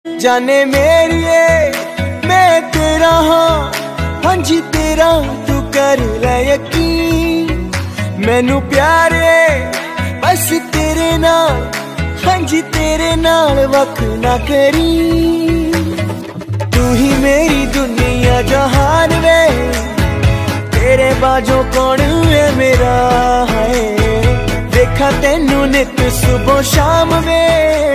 जाने मेरिए मैं तेरा हाँ, हाँ जी तेरा तू कर ले यकीन। मैनू प्यार है बस तेरे नाल, हाँ जी तेरे नाल वख ना करी। तू ही मेरी दुनिया जहान वे, तेरे बाजों कौन है मेरा है। देखा तेनू नित सुबह शाम वे,